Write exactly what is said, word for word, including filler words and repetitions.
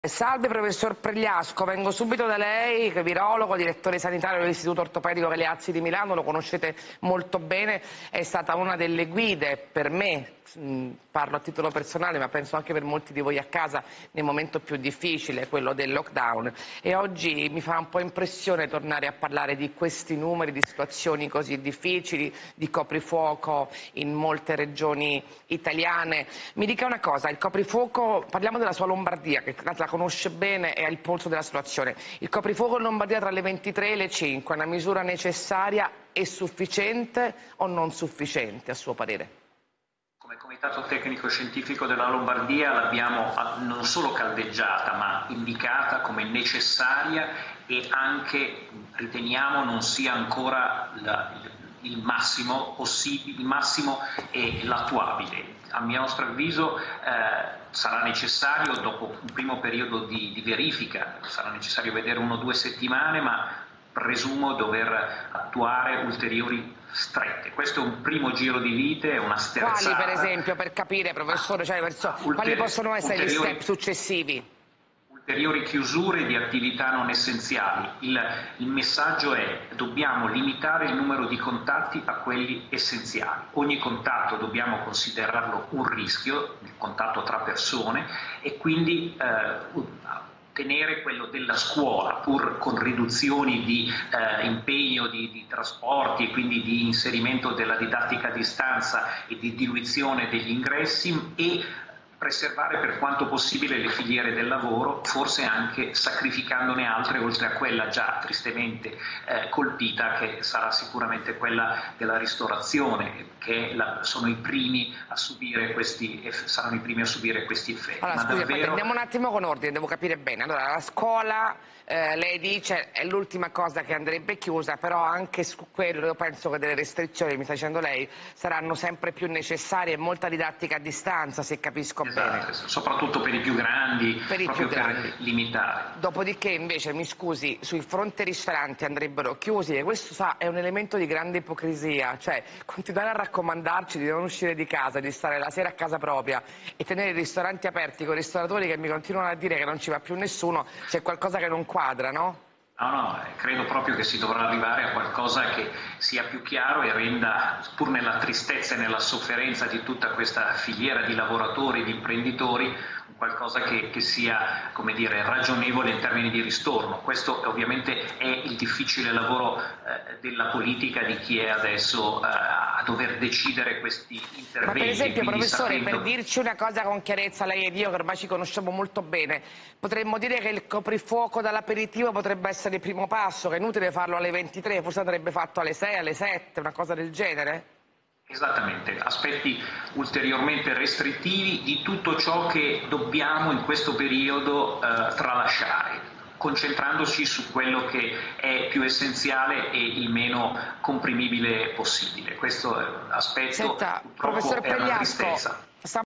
Salve professor Pregliasco, vengo subito da lei, virologo, direttore sanitario dell'Istituto Ortopedico Galeazzi di Milano, lo conoscete molto bene, è stata una delle guide per me, parlo a titolo personale ma penso anche per molti di voi a casa, nel momento più difficile, quello del lockdown, e oggi mi fa un po' impressione tornare a parlare di questi numeri, di situazioni così difficili, di coprifuoco in molte regioni italiane. Mi dica una cosa, il coprifuoco, parliamo della sua Lombardia, che la conosce bene e ha il polso della situazione. Il coprifuoco in Lombardia tra le ventitré e le cinque è una misura necessaria e sufficiente o non sufficiente a suo parere? Come Comitato Tecnico Scientifico della Lombardia l'abbiamo non solo caldeggiata ma indicata come necessaria e anche riteniamo non sia ancora la, il massimo possibile, il massimo e l'attuabile. A mio nostro avviso eh, sarà necessario, dopo un primo periodo di, di verifica, sarà necessario vedere uno o due settimane, ma presumo dover attuare ulteriori strette. Questo è un primo giro di vite, una sterzata. Quali per esempio, per capire professore, cioè, verso, Ulteri- quali possono essere ulteriori... gli step successivi? Ulteriori chiusure di attività non essenziali. Il, il messaggio è: dobbiamo limitare il numero di contatti a quelli essenziali. Ogni contatto dobbiamo considerarlo un rischio, il contatto tra persone, e quindi eh, tenere quello della scuola, pur con riduzioni di eh, impegno di, di trasporti e quindi di inserimento della didattica a distanza e di diluizione degli ingressi, e preservare per quanto possibile le filiere del lavoro, forse anche sacrificandone altre oltre a quella già tristemente eh, colpita, che sarà sicuramente quella della ristorazione, che la, sono i primi a subire questi, saranno i primi a subire questi effetti. Allora, Ma scusi, davvero... andiamo un attimo con ordine, devo capire bene. Allora, la scuola, eh, lei dice, è l'ultima cosa che andrebbe chiusa, però anche su quello io penso che delle restrizioni, mi sta dicendo lei, saranno sempre più necessarie e molta didattica a distanza, se capisco esatto, bene. Soprattutto per i più grandi, per i proprio più grandi. per limitare. Dopodiché invece, mi scusi, sul fronte ristoranti andrebbero chiusi, e questo sa, è un elemento di grande ipocrisia, cioè continuare a raccomandarci di non uscire di casa, di stare la sera a casa propria e tenere i ristoranti aperti con ristoratori che mi continuano a dire che non ci va più nessuno, c'è qualcosa che non quadra, no? No, no, credo proprio che si dovrà arrivare a qualcosa che sia più chiaro e renda, pur nella tristezza e nella sofferenza di tutta questa filiera di lavoratori, di imprenditori, qualcosa che, che sia, come dire, ragionevole in termini di ristorno. Questo ovviamente è il difficile lavoro eh, della politica, di chi è adesso eh, a dover decidere questi interventi. Ma per esempio, professore, sapendo... per dirci una cosa con chiarezza, lei ed io che ormai ci conosciamo molto bene, potremmo dire che il coprifuoco dall'aperitivo potrebbe essere il primo passo, che è inutile farlo alle ventitré, forse andrebbe fatto alle sei, alle sette, una cosa del genere? Esattamente, aspetti ulteriormente restrittivi di tutto ciò che dobbiamo in questo periodo eh, tralasciare, concentrandoci su quello che è più essenziale e il meno comprimibile possibile. Questo aspetto Senta, purtroppo è una tristezza.